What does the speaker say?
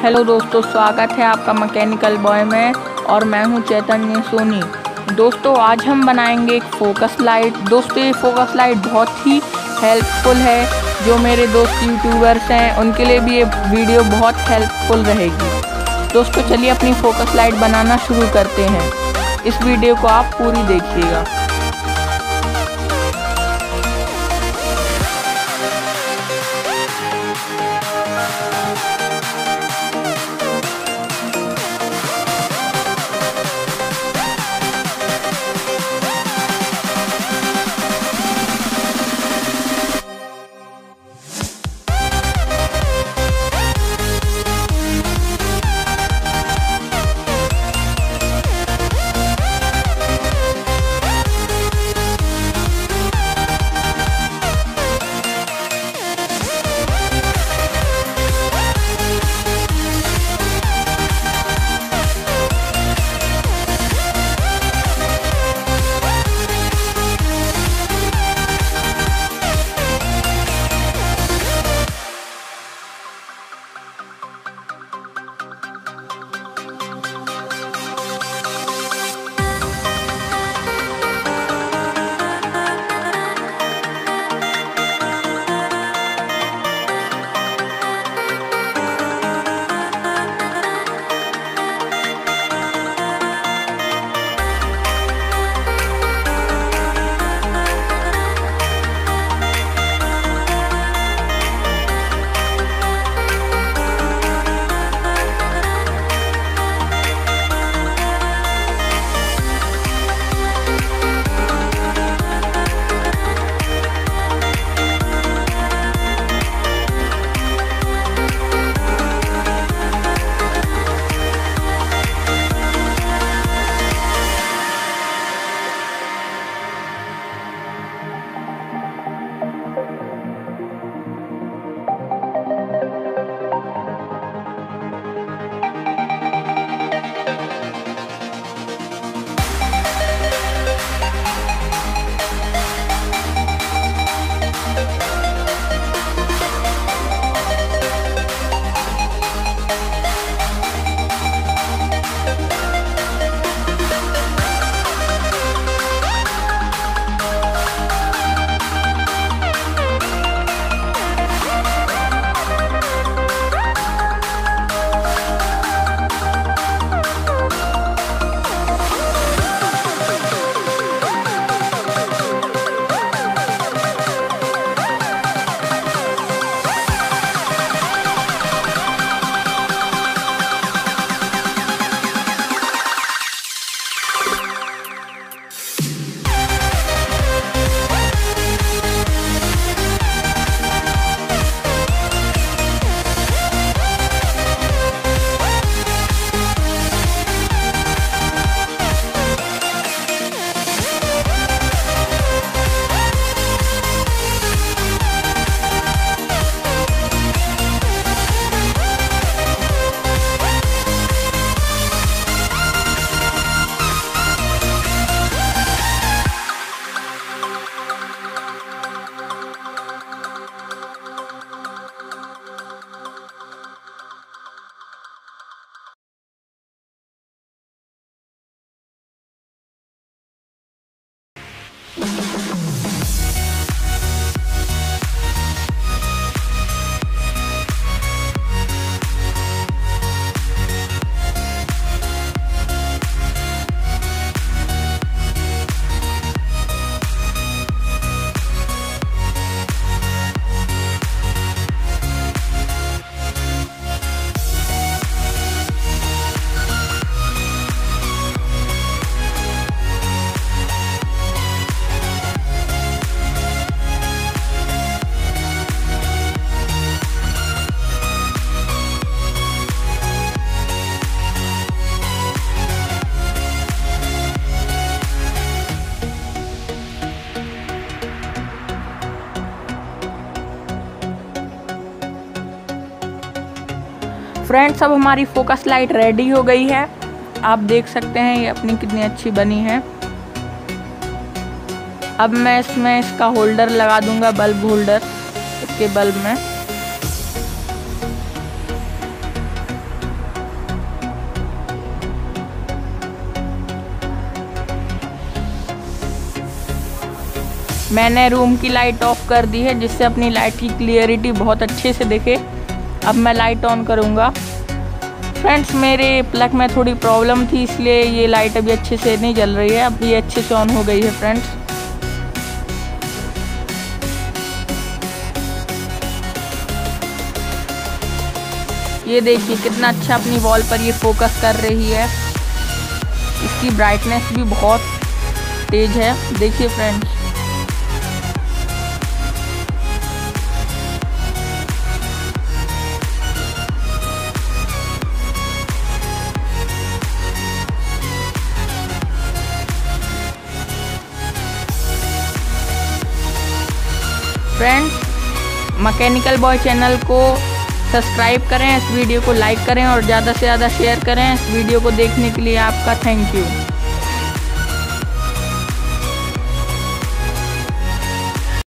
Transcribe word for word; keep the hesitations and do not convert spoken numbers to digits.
Hello दोस्तों, स्वागत है आपका मैकेनिकल बॉय में और मैं हूं चैतन्य सोनी। दोस्तों आज हम बनाएंगे एक फोकस लाइट। दोस्तों ये फोकस लाइट बहुत ही हेल्पफुल है। जो मेरे दोस्त यूट्यूबर्स हैं उनके लिए भी ये वीडियो बहुत हेल्पफुल रहेगी। दोस्तों चलिए अपनी फोकस लाइट बनाना शुरू करते हैं। इस वीडियो को आप पूरी देखिएगा। फ्रेंड्स अब हमारी फोकस लाइट रेडी हो गई है। आप देख सकते हैं ये अपनी कितनी अच्छी बनी है। अब मैं इसमें इसका होल्डर लगा दूंगा, बल्ब होल्डर इसके बल्ब में। मैंने रूम की लाइट ऑफ कर दी है जिससे अपनी लाइट की क्लियरिटी बहुत अच्छे से दिखे। अब मैं लाइट ऑन करूँगा। फ्रेंड्स, मेरे प्लग में थोड़ी प्रॉब्लम थी इसलिए ये लाइट अभी अच्छे से नहीं जल रही है। अब ये अच्छे से ऑन हो गई है फ्रेंड्स। ये देखिए कितना अच्छा अपनी वॉल पर ये फोकस कर रही है। इसकी ब्राइटनेस भी बहुत तेज है, देखिए friends. Friends, mechanical boy channel को सब्सक्राइब करें, इस वीडियो को लाइक करें और ज़्यादा से ज़्यादा शेयर करें। इस वीडियो को देखने के लिए आपका थैंक यू।